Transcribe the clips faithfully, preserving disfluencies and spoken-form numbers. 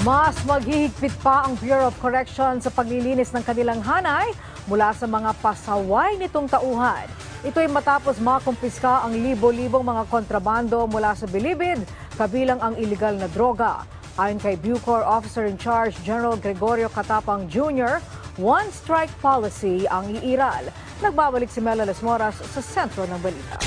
Mas maghihigpit pa ang Bureau of Corrections sa paglilinis ng kanilang hanay mula sa mga pasaway nitong tauhan. Ito ay matapos makumpiska ang libo-libong mga kontrabando mula sa bilibid, kabilang ang iligal na droga. Ayon kay Bucor Officer in Charge General Gregorio Catapang Junior, one-strike policy ang iiral. Nagbabalik si Mela Las Moras sa sentro ng balita.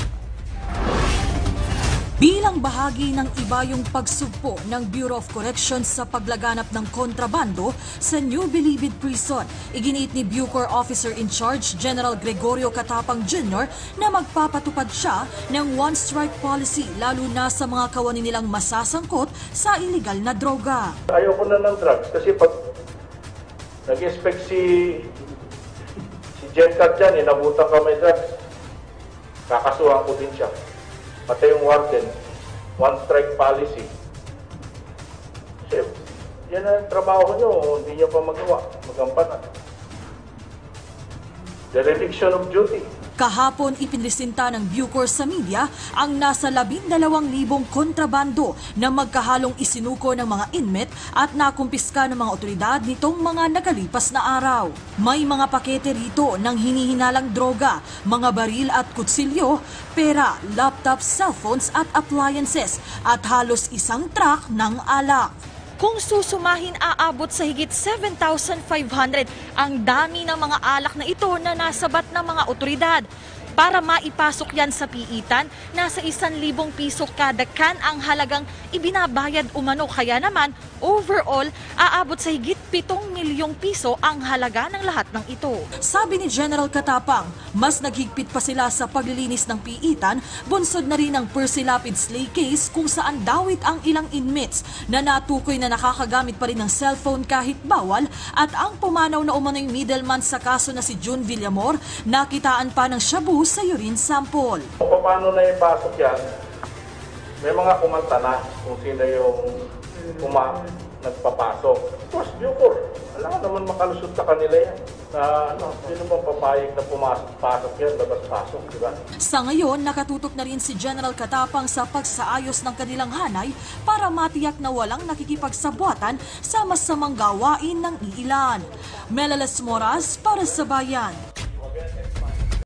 Bilang bahagi ng iba yung pagsugpo ng Bureau of Corrections sa paglaganap ng kontrabando sa New Bilibid Prison, iginiit ni Bucor Officer in Charge General Gregorio Catapang Junior na magpapatupad siya ng one-strike policy lalo na sa mga kawani nilang masasangkot sa iligal na droga. Ayoko na ng drugs kasi pag nag-expect si si Jenkat dyan, inabutan ka may drugs, kakasuhan ko din siya. Pati yung warden, one-strike policy. Kasi yan ang trabaho nyo, hindi nyo pa magawa, magampanan. Dereliction of duty. Kahapon ipinresinta ng Bucor sa media ang nasa labindalawang libong kontrabando na magkahalong isinuko ng mga inmate at nakumpiska ng mga otoridad nitong mga nakalipas na araw. May mga pakete rito ng hinihinalang droga, mga baril at kutsilyo, pera, laptop, cellphones at appliances at halos isang truck ng alak. Kung susumahin, aabot sa higit seven thousand five hundred ang dami ng mga alak na ito na nasabat ng mga otoridad. Para maipasok yan sa piitan, nasa isang libong piso kada can ang halagang ibinabayad umano. Kaya naman, overall, aabot sa higit pitong milyong piso ang halaga ng lahat ng ito. Sabi ni General Catapang, mas naghigpit pa sila sa paglilinis ng piitan, bunsod na rin ang Persilapid Slay case kung saan dawit ang ilang inmates na natukoy na nakakagamit pa rin ng cellphone kahit bawal, at ang pumanaw na umano'y middleman sa kaso na si June Villamor, nakitaan pa ng shabu sa urine sample. Paano na ipasok yan? May mga kumanta na kung sino yung uma nagpapasok. Of course, Bucor. Alam naman makalusot sa kanila yan. Na ano, sino bang papayag na pumasok-pasok yan, labas-pasok, di ba? Sa ngayon, nakatutok na rin si General Catapang sa pagsaayos ng kanilang hanay para matiyak na walang nakikipagsabwatan sa masamang gawain ng iilan. Mela Las Moras para sa Bayan.